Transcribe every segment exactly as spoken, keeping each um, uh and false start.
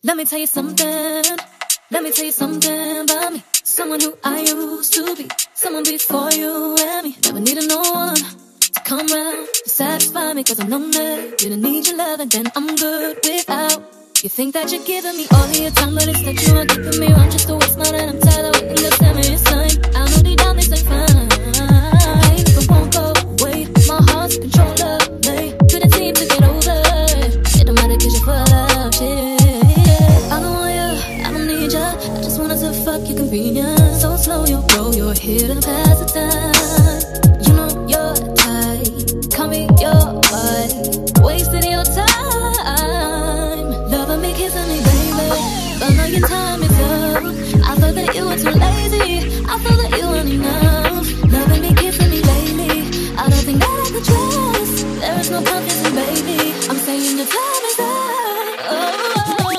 Let me tell you something. Let me tell you something about me. Someone who I used to be. Someone before you and me. Never needed no one to come round to satisfy me, cause I'm lonely. Didn't need your love and then I'm good without. You think that you're giving me all of your time, but it's that you aren't keeping me around just to waste my time. I'm tired of waiting to tell me it's time. I know deep down this ain't fine. Pain if it won't go away. My heart's in control of me. Couldn't seem to get over. It don't matter cause you're full of shit. I don't want you, I don't need you. I just wanted to fuck your convenience. So slow you roll, you're here to pass the time. You know you're tight, call me your wife. Wasted your time. Loving me, kissing me, baby, but now your time is up. I thought that you were too lazy. I thought that you weren't enough. Loving me, kissing me lately. I don't think that I could trust. There is no confidence, baby. I'm saying your time is up. Oh.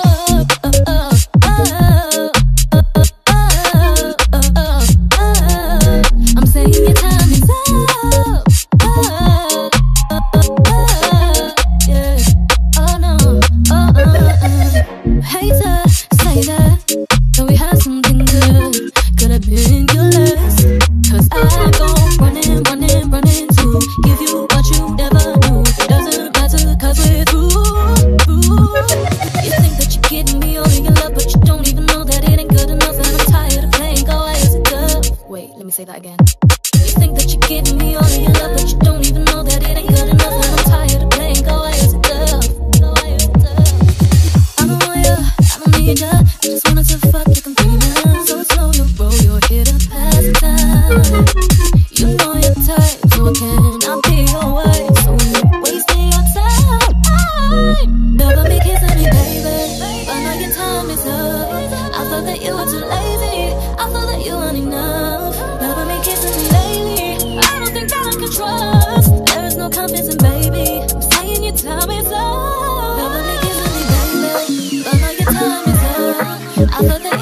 Say that again. You think that you're giving me all of your love, but you don't even know that it ain't good enough. And I'm tired of playing, go away as a girl. Go away as a girl. I don't want you, I don't need you. I just wanted to fuck your convenience. So slow you roll, you're here to pass the time. You know you're tight, so I cannot be your wife. So you're wasting your time. Never be kissing me, baby, but now your time is up. I thought that you were too lazy. I thought that you weren't enough. Never been kissing me lately. I don't think that I can trust. There is no confidence, baby. I'm saying your time is up. Never been kissing me, baby, but now your time is up. I thought that